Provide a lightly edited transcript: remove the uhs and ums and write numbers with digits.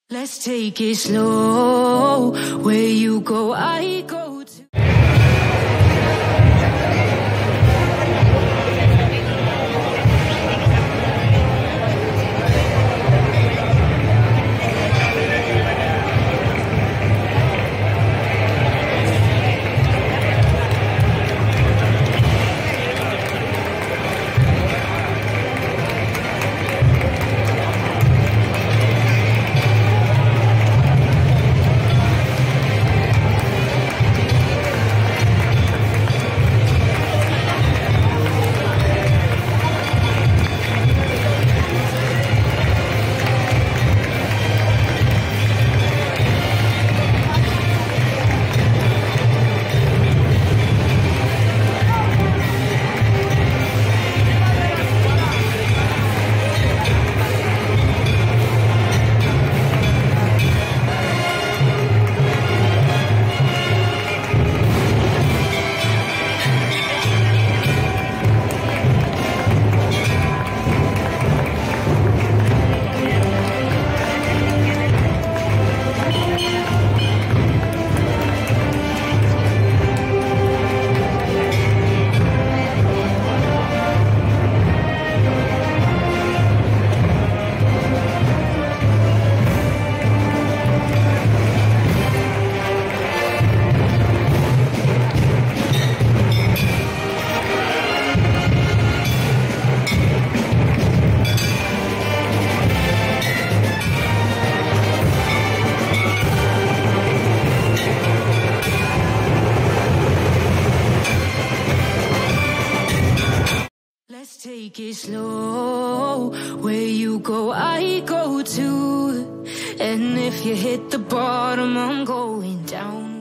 Let's take it slow. Where you go, I go too. Let's take it slow. Where you go, I go too. And if you hit the bottom, I'm going down.